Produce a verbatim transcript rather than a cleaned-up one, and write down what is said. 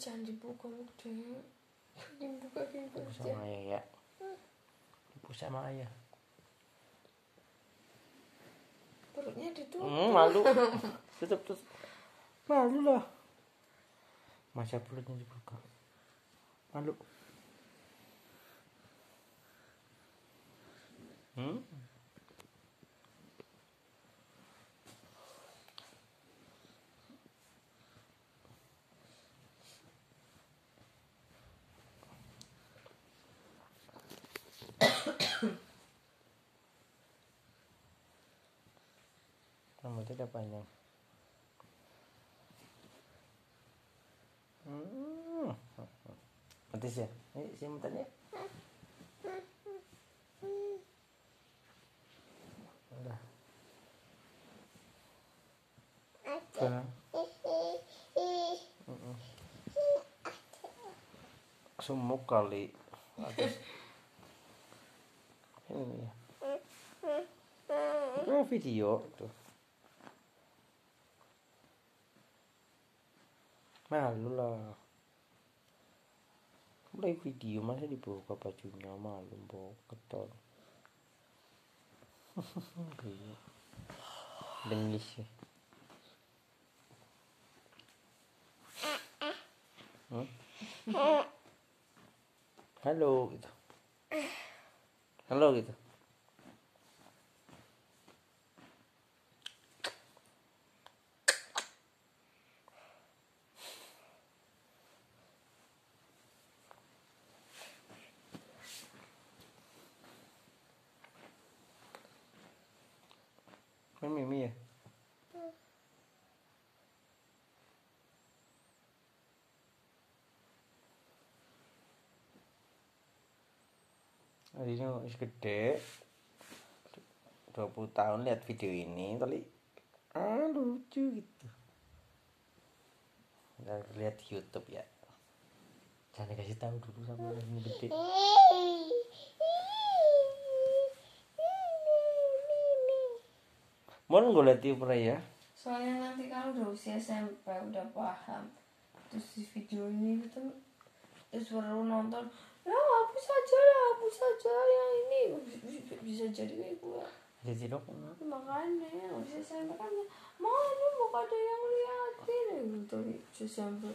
jangan dibuka udah. Dibuka gitu Ibu sama ayah ya. Ibu sama ayah. Perutnya ditutup. Hmm, malu. Tutup tutup. Malu lah. Masa perutnya dibuka. Malu. Hmm? Rambutnya udah panjang. Hmm. Petis ya? Ini simpan ya. Udah. Udah. Mm-mm. Sumuk kali. Atas. Ini ya. Ini video tuh. Malu lah. Mulai video masa dibuka bajunya, malu bawa ketol. Dengis ya. Hmm? Halo gitu. Halo gitu. Ini Mimi ya? Ini masih gede. dua puluh tahun lihat video ini kali. Ah, lucu gitu. Udah lihat di YouTube ya. Jangan dikasih tahu dulu sama ini gede. Mau gue lihat YouTube ya. Soalnya nanti kalau udah usia S M P udah paham. Terus di video ini gitu terus baru nonton. Ya hapus saja ya, hapus saja yang ini bisa, bisa jadi kayak gue. Jadi dok. Makanya usia S M P kan mana mau ada yang liatin gitu di S M P.